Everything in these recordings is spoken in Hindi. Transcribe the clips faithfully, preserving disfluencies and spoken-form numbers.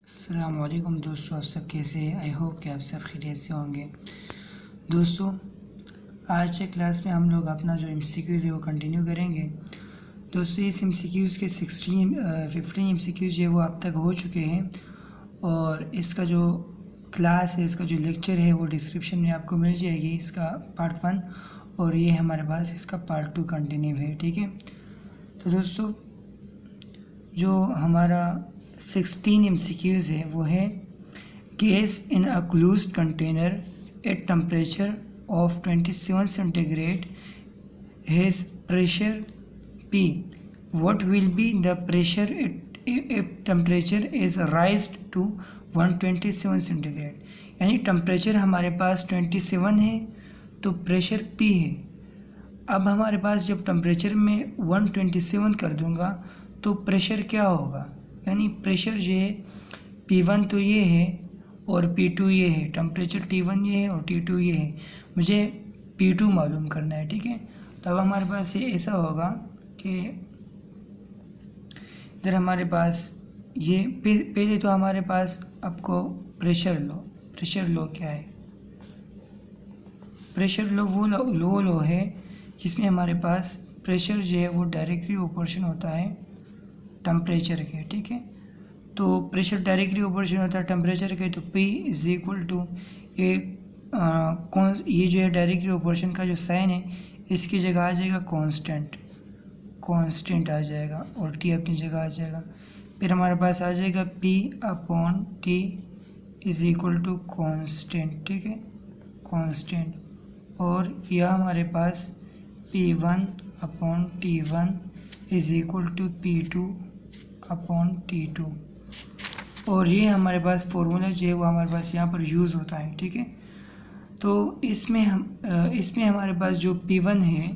अस्सलाम वालेकुम दोस्तों, आप सब कैसे हैं? आई होप कि आप सब खैरियत से होंगे। दोस्तों, आज के क्लास में हम लोग अपना जो एमसीक्यूज़ है वो कंटिन्यू करेंगे। दोस्तों, इस एमसीक्यूज़ के सिक्सटीन फिफ्टीन एमसीक्यूज़ जो है वो अब तक हो चुके हैं और इसका जो क्लास है, इसका जो लेक्चर है वो डिस्क्रिप्शन में आपको मिल जाएगी। इसका पार्ट वन और ये हमारे पास इसका पार्ट टू कंटिन्यू है। ठीक है, तो दोस्तों जो हमारा सिक्सटीन एमसीक्यूज़ है वो है gas in a closed container at temperature of twenty seven centigrade has pressure P. What will be the pressure if temperature is raised to one twenty seven centigrade? यानी टेम्परेचर हमारे पास ट्वेंटी सेवन है तो प्रेशर P है। अब हमारे पास जब टेम्परेचर में वन ट्वेंटी सेवन कर दूंगा तो प्रेशर क्या होगा? यानी प्रेशर जो है पी वन तो ये है और पी टू ये है। टेम्परेचर टी वन ये है और टी टू ये है। मुझे पी टू मालूम करना है। ठीक है, तो अब हमारे पास ये ऐसा होगा कि इधर हमारे पास ये पहले तो हमारे पास आपको प्रेशर लो प्रेशर लो क्या है? प्रेशर लो वो लो लो लो है जिसमें हमारे पास प्रेशर जो है वो डायरेक्टली प्रोपोर्शन होता है टेम्परेचर के। ठीक है, तो प्रेशर डायरेक्टली प्रोपोर्शन होता है टेम्परेचर के, तो P इज इक्वल टू ये कौन ये जो है डायरेक्टली प्रोपोर्शन का जो साइन है इसकी जगह आ जाएगा कांस्टेंट कांस्टेंट आ जाएगा और T अपनी जगह आ जाएगा। फिर हमारे पास आ जाएगा P upon T is equal to constant. ठीक है, कांस्टेंट, और यह हमारे पास P one upon T one is equal to P two upon T two, और ये हमारे पास फॉर्मूला जो है वो हमारे पास यहाँ पर यूज़ होता है। ठीक है, तो इसमें हम इसमें हमारे पास जो पी वन है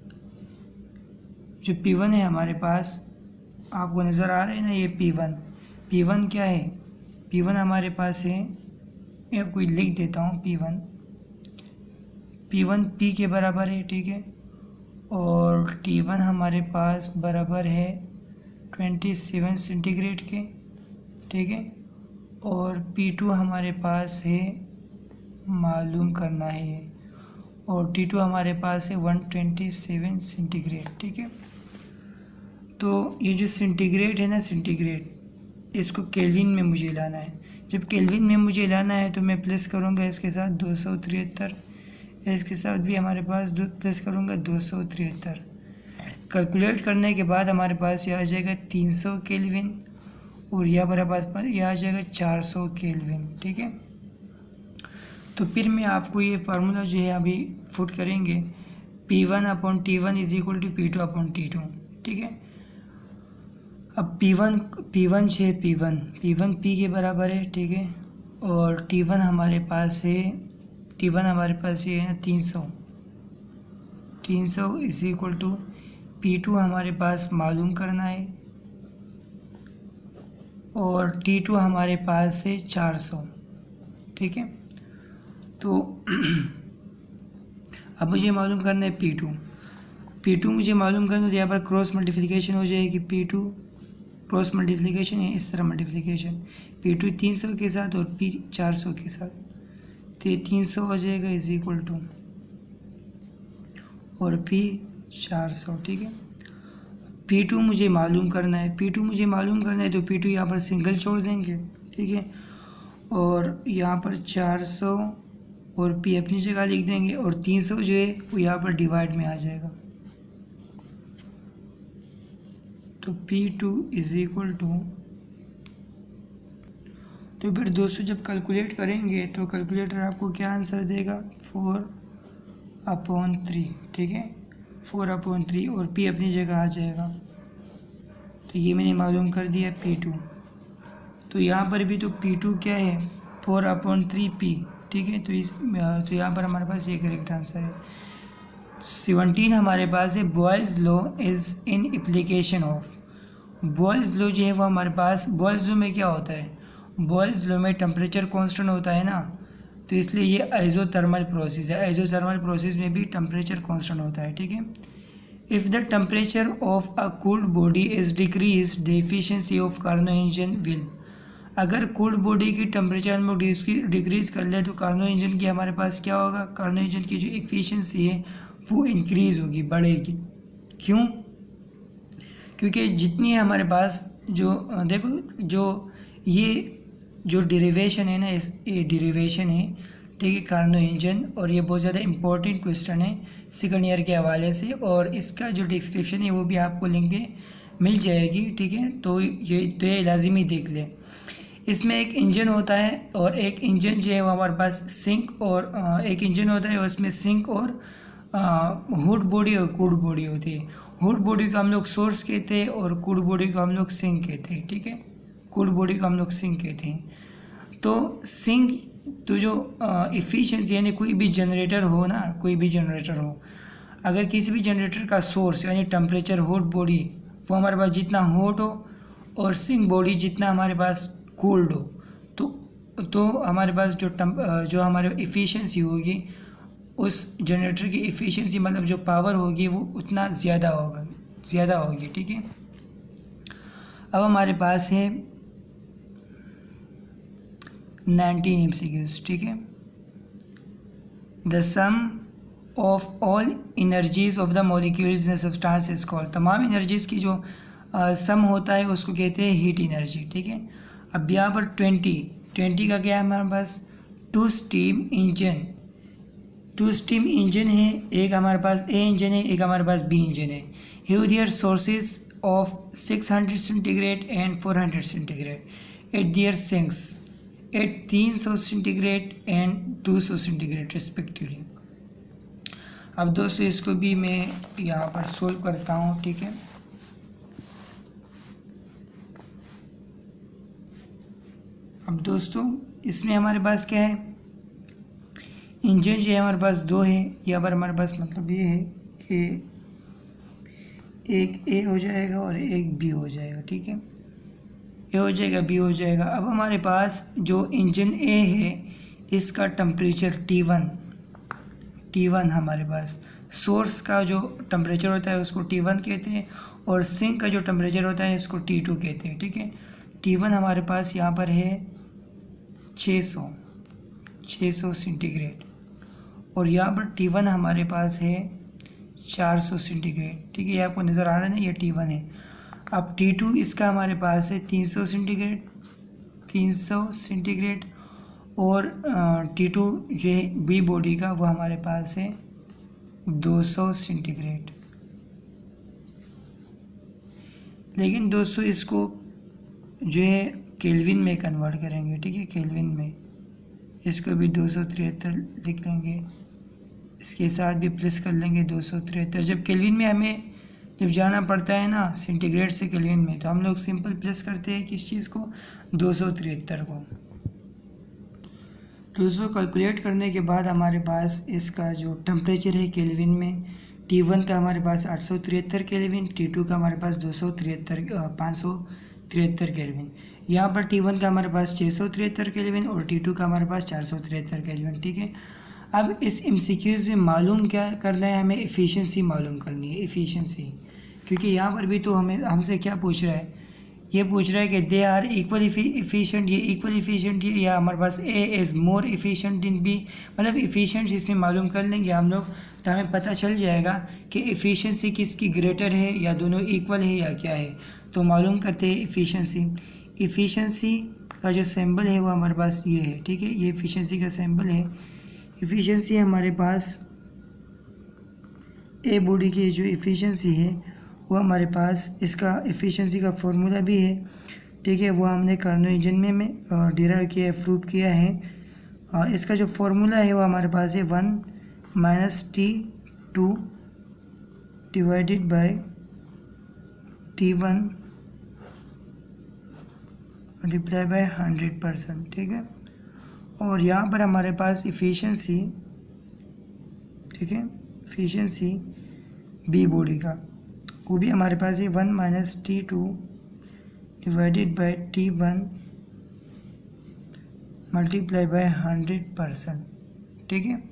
जो पी वन है हमारे पास आपको नज़र आ रहा है ना, ये पी वन पी वन क्या है? पी वन हमारे पास है, मैं आपको लिख देता हूँ, P one P one P के बराबर है। ठीक है, और टी वन हमारे पास बराबर है ट्वेंटी सेवन सेंटीग्रेड के। ठीक है, और पी टू हमारे पास है, मालूम करना है, और टी टू हमारे पास है वन ट्वेंटी सेवन सेंटीग्रेड। ठीक है, तो ये जो सेंटीग्रेड है ना, सेंटीग्रेड इसको केल्विन में मुझे लाना है। जब केल्विन में मुझे लाना है तो मैं प्लस करूँगा इसके साथ दो सौ तिहत्तर, इसके साथ भी हमारे पास दो प्लस करूँगा दो सौ तिहत्तर। कैलकुलेट करने के बाद हमारे पास यह आ जाएगा तीन सौ केल्विन और यह हमारे पास पर यह आ जाएगा चार सौ केल्विन। ठीक है, तो फिर मैं आपको ये फार्मूला जो है अभी फुट करेंगे, P one upon T one is equal to P two upon T two. ठीक है, अब पी वन पी वन छः P one P one P के बराबर है। ठीक है, और टी वन हमारे पास है टी वन हमारे पास ये है ना तीन सौ तीन सौ is equal to P two हमारे पास मालूम करना है और टी टू हमारे पास है चार सौ। ठीक है, तो अब मुझे मालूम करना है पी टू पी टू मुझे मालूम करना है, तो यहाँ पर क्रॉस मल्टीप्लिकेशन हो जाएगी। पी टू क्रॉस मल्टीप्लिकेशन है, इस तरह मल्टीप्लिकेशन पी टू तीन सौ के साथ और पी चार सौ के साथ, तो ये तीन सौ हो जाएगा इज इक्वल टू और पी चार सौ। ठीक है, पी टू मुझे मालूम करना है पी टू मुझे मालूम करना है तो पी टू यहाँ पर सिंगल छोड़ देंगे। ठीक है, और यहाँ पर चार सौ और पी अपनी जगह लिख देंगे और तीन सौ जो है वो यहाँ पर डिवाइड में आ जाएगा, तो P two is equal to, तो फिर दोस्तों जब कैलकुलेट करेंगे तो कैलकुलेटर आपको क्या आंसर देगा? Four upon three. ठीक है, फोर अपॉन थ्री और पी अपनी जगह आ जाएगा, तो ये मैंने मालूम कर दिया पी टू। तो यहाँ पर भी तो पी टू क्या है? Four upon three P. ठीक है, तो इस तो यहाँ पर हमारे पास ये करेक्ट आंसर है। सेवनटीन हमारे पास है Boyle's law is in application of. Boyle's law जो है वो हमारे पास, बॉयज़ लॉ में क्या होता है? बॉयज़ लॉ में टेम्परेचर कांस्टेंट होता है ना, तो इसलिए ये आइसोथर्मल प्रोसेस है। आइसोथर्मल प्रोसेस में भी टेम्परेचर कांस्टेंट होता है। ठीक है, if the temperature of a cooled body is decrease the efficiency of Carnot engine will. अगर कोल्ड बॉडी की टेम्परेचर हम लोग डिक्रीज कर ले तो कार्नो इंजन की हमारे पास क्या होगा, कार्नो इंजन की जो एफिशिएंसी है वो इंक्रीज़ होगी, बढ़ेगी। क्यों? क्योंकि जितनी हमारे पास जो देखो जो ये जो डेरिवेशन है ना, इस ये डेरिवेशन है, ठीक है, कार्नो इंजन, और ये बहुत ज़्यादा इंपॉर्टेंट क्वेश्चन है सेकंड ईयर के हवाले से, और इसका जो डिस्क्रिप्शन है वो भी आपको लिंक पे मिल जाएगी, ठीक है। तो ये तो ये लाजिमी देख ले। इसमें एक इंजन होता है और एक इंजन जो है वो हमारे पास सिंक और आ, एक इंजन होता है और उसमें सिंक और हुड बॉडी और कूड बॉडी होती है। हुड बॉडी को हम लोग सोर्स कहते हैं और कूड बॉडी को हम लोग सिंक कहते हैं, ठीक है। कूड बॉडी को हम लोग सिंक कहते हैं। तो सिंक तो जो इफ़िशिएंसी यानी कोई भी जनरेटर हो ना, कोई भी जनरेटर हो, अगर किसी भी जनरेटर का सोर्स यानी टेम्परेचर हॉट बॉडी वो हमारे पास जितना हॉट हो और सिंक बॉडी जितना हमारे पास कोल्ड हो, तो तो हमारे पास जो टम जो हमारे इफ़िशिएंसी होगी, उस जनरेटर की इफ़िशिएंसी मतलब जो पावर होगी वो उतना ज़्यादा होगा ज़्यादा होगी, ठीक है। अब हमारे पास है नाइनटीन एमसीक्यूज, ठीक है। The sum of all energies of the molecules in substance is called, तमाम एनर्जीज की जो सम uh, होता है उसको कहते हैं हीट एनर्जी, ठीक है। अब यहाँ पर ट्वेंटी ट्वेंटी का क्या है हमारे पास, two steam engine two steam engine है, एक हमारे पास ए इंजन है, एक हमारे पास बी इंजन है। Here their sources of six hundred centigrade and four hundred centigrade at their sinks at तीन सौ सेंटीग्रेड एंड दो सौ सेंटीग्रेड रिस्पेक्टिवली। अब दोस्तों इसको भी मैं यहाँ पर सोल्व करता हूँ, ठीक है। अब दोस्तों इसमें हमारे पास क्या है, इंजन जो है हमारे पास दो है, यहाँ पर हमारे पास मतलब ये है कि एक ए हो जाएगा और एक बी हो जाएगा, ठीक है। ए हो जाएगा, बी हो जाएगा। अब हमारे पास जो इंजन ए है इसका temperature T one T one हमारे पास सोर्स का जो टेम्परेचर होता है उसको टी वन कहते हैं और सिंक का जो टेम्परेचर होता है इसको टी टू कहते हैं, ठीक है। टी वन हमारे पास यहाँ पर है छः सौ छः सौ सेंटीग्रेड और यहाँ पर टी वन हमारे पास है चार सौ सेंटीग्रेड, ठीक है। ये आपको नज़र आ रहा है ना, ये टी वन है। अब टी टू इसका हमारे पास है तीन सौ सेंटीग्रेड तीन सौ सेंटीग्रेड और टी टू जो है बी बॉडी का वो हमारे पास है दो सौ सेंटीग्रेड। लेकिन दोस्तों इसको जो है केल्विन में कन्वर्ट करेंगे, ठीक है, केल्विन में। इसको भी दो सौ तिहत्तर लिख लेंगे, इसके साथ भी प्लस कर लेंगे दो सौ तिहत्तर। जब केल्विन में हमें जब जाना पड़ता है ना सेंटीग्रेड से केल्विन में, तो हम लोग सिंपल प्लस करते हैं किस चीज़ को, दो सौ तिहत्तर को। दोस्तों कैलकुलेट करने के बाद हमारे पास इसका जो टेम्परेचर है केल्विन में, टी वन का हमारे पास आठ सौ तिहत्तर केल्विन, टी टू का हमारे पास दो सौ तिहत्तर पाँच सौ तिहत्तर केल्विन। यहाँ पर टी वन का हमारे पास छः सौ तिहत्तर केल्विन और टी टू का हमारे पास चार सौ तिहत्तर केल्विन, ठीक है। अब इस एमसीक्यूज़ में मालूम क्या करना है, हमें एफिशिएंसी मालूम करनी है, एफिशिएंसी। क्योंकि यहाँ पर भी तो हमें हमसे क्या पूछ रहा है, ये पूछ रहा है कि दे आर इक्वल इफिशिएंट, ये इक्वल इफिशिएंट है या हमारे पास A is more efficient in B, मतलब इफिशिएंट इसमें मालूम कर लेंगे हम लोग, तो हमें पता चल जाएगा कि इफ़िशिएंसी किसकी ग्रेटर है या दोनों इक्वल है या क्या है। तो मालूम करते हैं इफ़िशिएंसी। इफ़िशिएंसी का जो सिंबल है वो हमारे पास ये है, ठीक है, ये इफ़िशिएंसी का सिंबल है। इफ़िशिएंसी हमारे पास ए बॉडी की जो इफ़िशिएंसी है वो हमारे पास, इसका इफ़िशिएंसी का फॉर्मूला भी है, ठीक है, वो हमने कार्नो इंजन में में डिराइव किया है, प्रूव किया है। इसका जो फॉर्मूला है वो हमारे पास है one minus T two divided by T one multiply by hundred percent, ठीक है। और यहाँ पर हमारे पास इफ़िशिएंसी, ठीक है, इफ़िशिएंसी बी बॉडी का वो भी हमारे पास है one minus T two divided by T one multiply by hundred percent, ठीक है।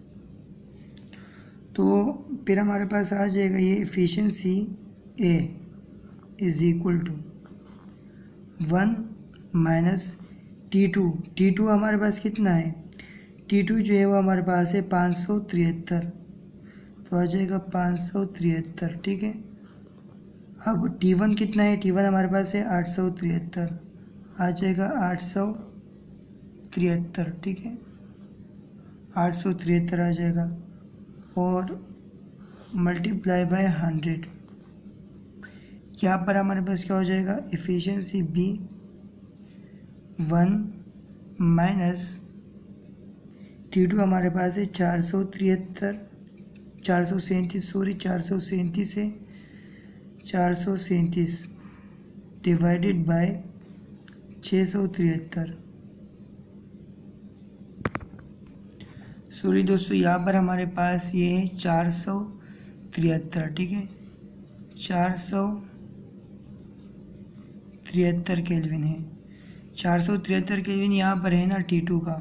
तो फिर हमारे पास आ जाएगा ये efficiency A is equal to one minus T two T two हमारे पास कितना है, टी टू जो है वो हमारे पास है पाँच सौ तिहत्तर, तो आ जाएगा पाँच सौ तिहत्तर। ठीक है, अब टी वन कितना है, टी वन हमारे पास है आठ सौ तिहत्तर, आ जाएगा आठ सौ तिहत्तर। ठीक है, आठ सौ तिहत्तर आ जाएगा और मल्टीप्लाई बाय हंड्रेड। यहाँ पर हमारे पास क्या हो जाएगा, efficiency B one minus T two हमारे पास है चार सौ तिहत्तर, चार सौ सैंतीस सॉरी चार सौ सैंतीस है, चार सौ सैंतीस डिवाइडेड बाय छः सौ तिहत्तर। सॉरी दोस्तों, यहाँ पर हमारे पास ये है चार सौ तिहत्तर। ठीक है, चार सौ तिहत्तर केल्विन है, चार सौ तिहत्तर केल्विन यहाँ पर है ना टी टू का।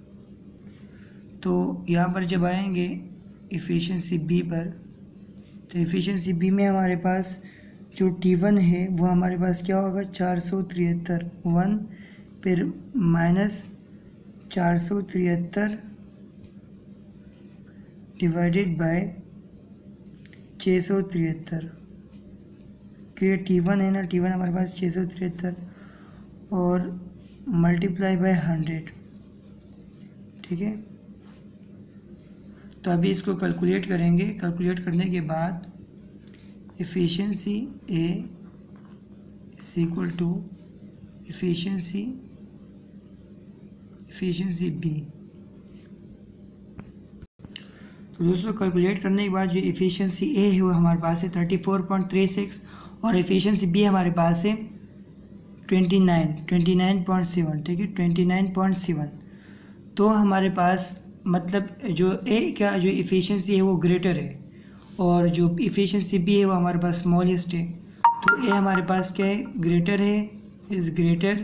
तो यहाँ पर जब आएंगे एफिशिएंसी बी पर, तो एफिशिएंसी बी में हमारे पास जो टी वन है वो हमारे पास क्या होगा, चार सौ तिहत्तर वन फिर माइनस चार सौ तिहत्तर डिवाइडेड बाय छः सौ तिहत्तर, क्योंकि टी वन है ना, टी वन हमारे पास छः सौ तिहत्तर और मल्टीप्लाई बाय हंड्रेड। ठीक है, तो अभी इसको कैलकुलेट करेंगे। कैलकुलेट करने के बाद efficiency A is equal to efficiency efficiency B. तो दोस्तों कैलकुलेट करने के बाद जो एफिशिएंसी ए है वो हमारे पास है thirty four point three six और एफिशिएंसी बी हमारे पास है twenty nine twenty nine point seven. ठीक है, ट्वेंटी नाइन पॉइंट सेवन। तो हमारे पास मतलब जो ए क्या जो एफिशिएंसी है वो ग्रेटर है और जो एफिशिएंसी बी है वो हमारे पास स्मॉलेस्ट है। तो ए हमारे पास क्या है, ग्रेटर है, इज़ ग्रेटर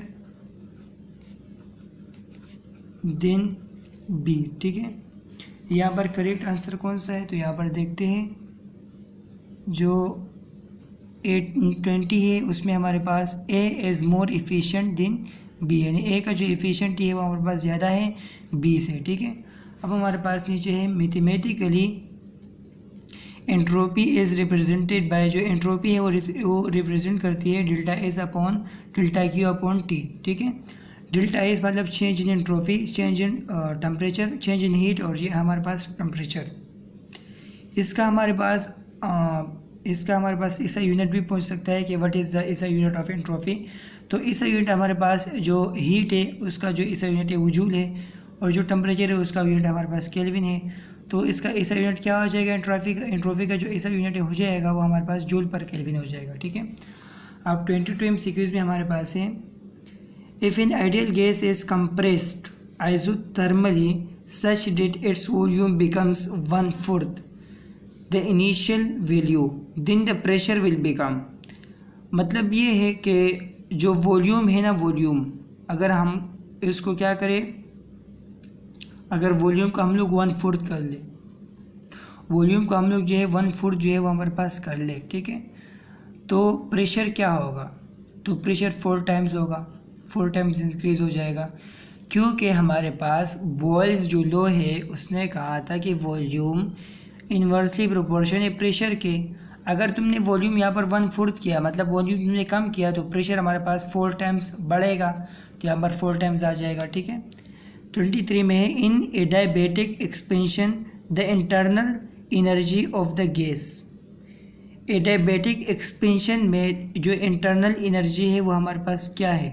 देन बी। ठीक है, यहाँ पर करेक्ट आंसर कौन सा है, तो यहाँ पर देखते हैं जो ए ट्वेंटी है उसमें हमारे पास A is more efficient than B, यानी ए का जो इफ़िशियंटी है वो हमारे पास ज़्यादा है बी से। ठीक है, अब हमारे पास नीचे है mathematically entropy is represented by, जो एंट्रोपी है वो वो रिप्रेजेंट करती है delta S upon delta Q upon T. ठीक है, डेल्टा एस मतलब change in entropy, change in temperature, change in heat, और ये हमारे पास टेम्परेचर। इसका हमारे पास आ, इसका हमारे पास ऐसा यूनिट भी पूछ सकता है कि व्हाट इज़ द ऐसा यूनिट ऑफ एंट्रोपी। तो ऐसा यूनिट हमारे पास जो हीट है उसका जो ऐसा यूनिट है वो जूल है, और जो टेम्परेचर है उसका यूनिट हमारे पास केल्विन है। तो इसका ऐसा यूनिट क्या हो जाएगा, एंट्रोपी का एंट्रोपी का जो ऐसा यूनिट हो जाएगा वो हमारे पास जूल पर केल्विन हो जाएगा। ठीक है, अब ट्वेंटी टू एम सीक्यूज में हमारे पास है if an ideal gas is compressed isothermally such that its volume becomes one fourth the initial value then the pressure will become. मतलब ये है कि जो वॉल्यूम है ना, वॉल्यूम अगर हम इसको क्या करें, अगर वॉल्यूम को हम लोग वन फोर्थ कर ले, वॉल्यूम को हम लोग जो है वन फोर्थ जो है वो हमारे पास कर ले। ठीक है, तो प्रेशर क्या होगा, तो प्रेशर फोर टाइम्स होगा, फोर टाइम्स इंक्रीज हो जाएगा, क्योंकि हमारे पास बॉयल्स जो लॉ है उसने कहा था कि वॉल्यूम इन्वर्सली प्रोपोर्शन है प्रेशर के। अगर तुमने वॉल्यूम यहाँ पर वन फोर्थ किया, मतलब वॉल्यूम तुमने कम किया, तो प्रेशर हमारे पास फोर टाइम्स बढ़ेगा, तो यहाँ पर फोर टाइम्स आ जाएगा। ठीक है, ट्वेंटी थ्री में है in adiabatic expansion the internal energy of the gas. Adiabatic expansion में जो इंटरनल एनर्जी है वो हमारे पास क्या है,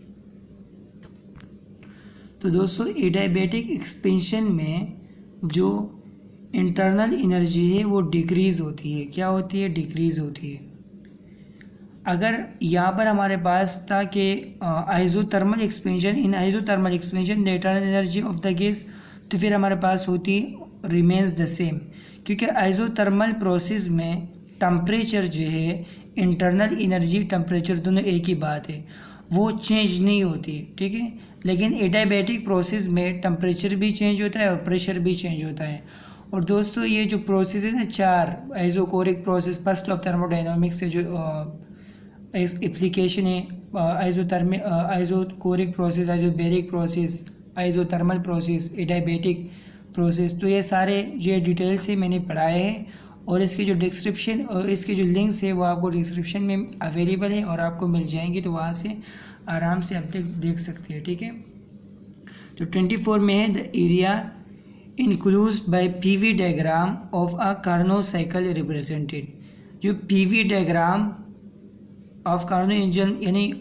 तो दोस्तों एडियाबैटिक एक्सपेंशन में जो इंटरनल एनर्जी है वो डिक्रीज़ होती है। क्या होती है, डिक्रीज़ होती है। अगर यहाँ पर हमारे पास था कि isothermal expansion, in isothermal expansion the internal energy of the gas, तो फिर हमारे पास होती रिमेन्स द सेम, क्योंकि आइसोथर्मल प्रोसेस में टेम्परेचर जो है, इंटरनल एनर्जी टेम्परेचर दोनों एक ही बात है, वो चेंज नहीं होती। ठीक है, लेकिन एडियाबैटिक प्रोसेस में टेम्परेचर भी चेंज होता है और प्रेशर भी चेंज होता है। और दोस्तों ये जो प्रोसेस है ना, चार isochoric process, first of thermodynamics से जो एप्लीकेशन है, isothermy isochoric process, isobaric process, isothermal process, adiabatic process. तो ये सारे जो डिटेल से मैंने पढ़ाए हैं और इसके जो डिस्क्रिप्शन और इसके जो लिंक्स है वो आपको डिस्क्रिप्शन में अवेलेबल है और आपको मिल जाएंगे, तो वहाँ से आराम से आप देख देख सकते हैं। ठीक है, तो ट्वेंटी फोर में है the area enclosed by PV diagram of a Carnot cycle represented. जो PV diagram of Carnot engine यानी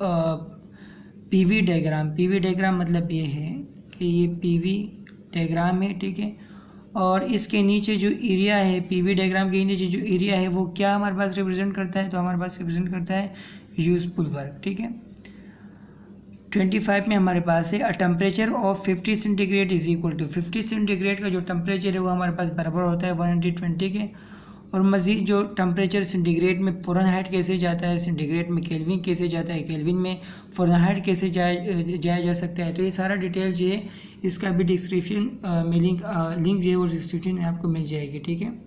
पीवी डायग्राम, पीवी डायग्राम मतलब ये है कि ये पीवी डायग्राम है। ठीक है, और इसके नीचे जो एरिया है, पीवी डायग्राम के नीचे जो एरिया है वो क्या हमारे पास रिप्रेजेंट करता है, तो हमारे पास रिप्रेजेंट करता है यूजफुल वर्क। ठीक है, ट्वेंटी फाइव में हमारे पास है a temperature of fifty centigrade is equal to, fifty centigrade का जो टेम्परेचर है वो हमारे पास बराबर होता है वन हंड्रेड ट्वेंटी के। और मज़ीद जो टेम्परेचर सेंटीग्रेड में फ़ारेनहाइट कैसे जाता है, सेंटीग्रेड में केल्विन कैसे जाता है, केल्विन में फ़ारेनहाइट कैसे जाया जाया जा सकता है, तो ये सारा डिटेल जो है इसका भी डिस्क्रिप्शन में लिंक लिंक जो है वो डिस्क्रिप्शन में आपको मिल जाएगी। ठीक है,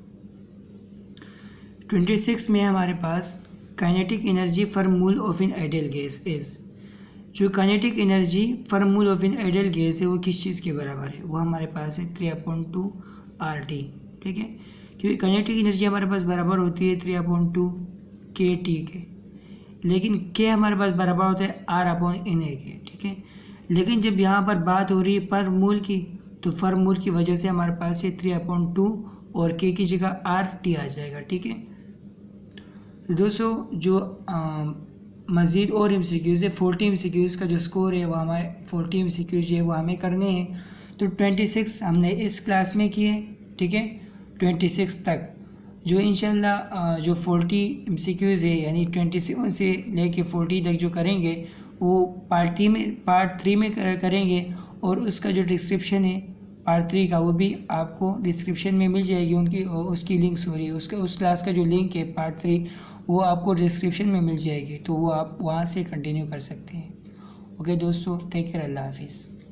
ट्वेंटी सिक्स में हमारे पास kinetic energy for mole of an ideal gas is. जो kinetic energy for mole of an ideal gas है वो किस चीज़ के बराबर है, वो हमारे पास है three upon two R T. ठीक है, क्योंकि काइनेटिक एनर्जी हमारे पास बराबर होती है three upon two k T के, लेकिन के हमारे पास बराबर होता है आर अपॉन एन ए के। ठीक है, लेकिन जब यहाँ पर बात हो रही है पर मोल की, तो पर मोल की वजह से हमारे पास ये थ्री अपॉइंट टू और के की जगह आर टी आ जाएगा। ठीक है, तो दोस्तों जो मज़ीद और एम सी क्यूज़ है, फोर्टी एम सी क्यूज़ का जो स्कोर है वो हमारे फोर्टी एम सी क्यूज़ जो है वो हमें करने हैं। तो ट्वेंटी सिक्स हमने इस क्लास में किए। ठीक है, ट्वेंटी सिक्स तक जो इंशाल्लाह जो फोर्टी एम सी क्यूज़ है यानी ट्वेंटी सेवन से लेके फोर्टी तक जो करेंगे वो पार्ट थ्री में पार्ट थ्री में करेंगे, और उसका जो डिस्क्रिप्शन है पार्ट थ्री का वो भी आपको डिस्क्रिप्शन में मिल जाएगी, उनकी उसकी लिंक सॉरी उसका उस क्लास का जो लिंक है पार्ट थ्री वो आपको डिस्क्रिप्शन में मिल जाएगी, तो वो आप वहाँ से कंटिन्यू कर सकते हैं। ओके दोस्तों, टेक केयर, अल्लाह हाफिज़।